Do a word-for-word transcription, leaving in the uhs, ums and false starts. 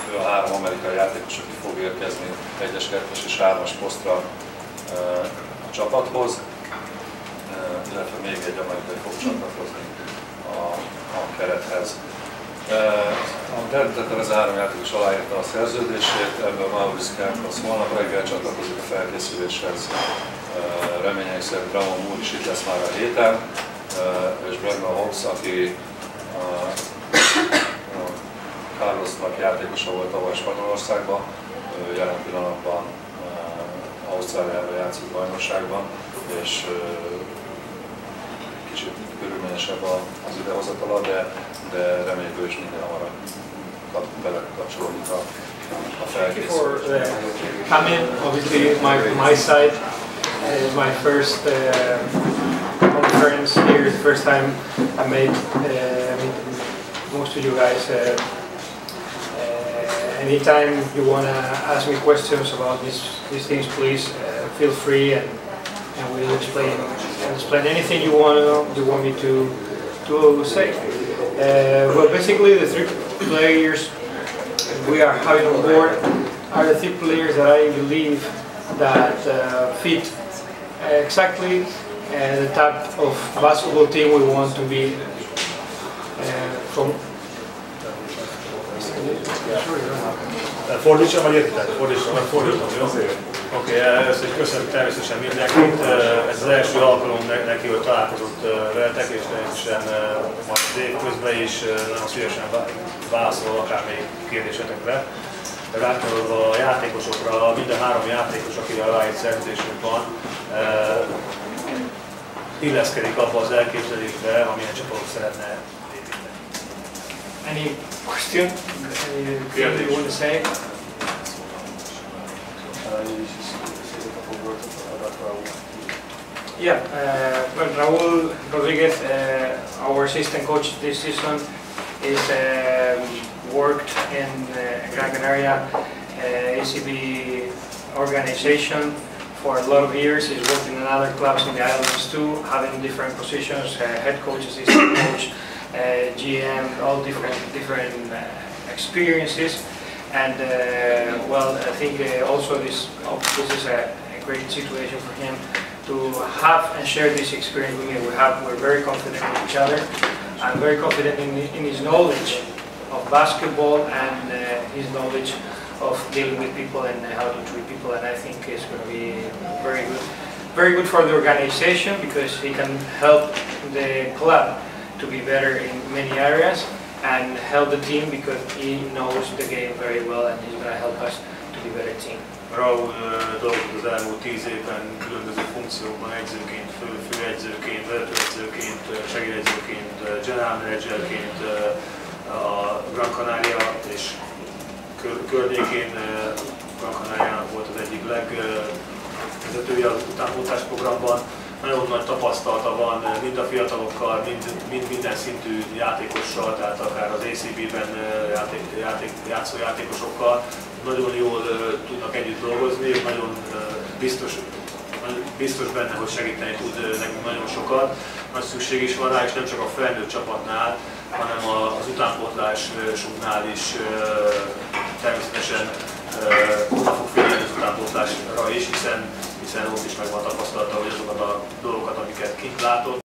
ő a három amerikai játékos, aki fog érkezni egyes, kettes és hármas posztra a csapathoz, illetve még egy amerikai fog csatlakozni a, a kerethez. Természetesen ez a három játékos aláírta a szerződését, ebből Maurice Campos holnap reggel csatlakozik a felkészüléshez. Reményeink szerint Ramon Moore is itt lesz már a héten, és Brendan Hobbs, aki Carlosnak játékosa volt tavaly Spanyolországban, jelen pillanatban Ausztráliában játszik bajnokságban, és kicsit körülményesebb az idehozatala, de, de reméljük, ő is minden hamarabb belekapcsolódik a, a felkészülésbe. Coming, obviously my, my side is my first uh, conference here, the first time I made uh, meet most of you guys. Uh, uh, anytime you want to ask me questions about these, these things, please uh, feel free, and, and we'll explain, explain anything you want to know, you want me to, to say. Uh, well, basically the three players we are having on board are the three players that I believe that uh, fit exactly uh, the type of basketball team we want to be uh, from. Fordítsam, vagy értitek? Fordítsam, vagy fordítom, jó? Oké, okay, először is köszönöm természetesen mindenkit. Ez az első alkalom neki, hogy találkozott veletek, és természetesen majd az év közben is nagyon szívesen válaszol akármelyik kérdésetekre. Rákanyarodva a játékosokra, minden három játékos, akivel aláírt szerződésünk van, illeszkedik abba az elképzelésbe, amilyen csapatot szeretne építeni. Any question? Anything you want to say? Yeah, uh, well, Raúl Rodríguez, uh, our assistant coach this season, is uh, worked in uh, Gran Canaria uh, A C B organization for a lot of years. He's worked in other clubs in the islands too, having different positions, uh, head coach, assistant coach, uh, G M, all different different uh, experiences. And uh, well, I think uh, also this oh, this is a, a great situation for him to have and share this experience with me. We have we're very confident in each other. I'm very confident in, in his knowledge of basketball and uh, his knowledge of dealing with people and how to treat people, and I think it's going to be very good, very good for the organization, because he can help the club to be better in many areas and help the team because he knows the game very well, and he's going to help us to be a better team. Raúl dolgozott az elmúlt tíz évben különböző funkciókban, edzőként, fő, főedzőként, vezetőedzőként, segédedzőként, general managerként a Gran Canaria és környékén. Gran Canaria volt az egyik legvezetője az utánpótlás programban. Nagyon nagy tapasztalata van mind a fiatalokkal, mind, mind minden szintű játékossal, tehát akár az A C B-ben játék, játék, játszó játékosokkal. Nagyon jól tudnak együtt dolgozni, és nagyon biztos, biztos benne, hogy segíteni tud nekünk nagyon sokat. Nagy szükség is van rá, és nem csak a felnőtt csapatnál, hanem az utánpótlásoknál is természetesen oda fog figyelni az utánpótlásra is, hiszen, hiszen ott is megvan tapasztalata, hogy azokat a dolgokat, amiket kint látott,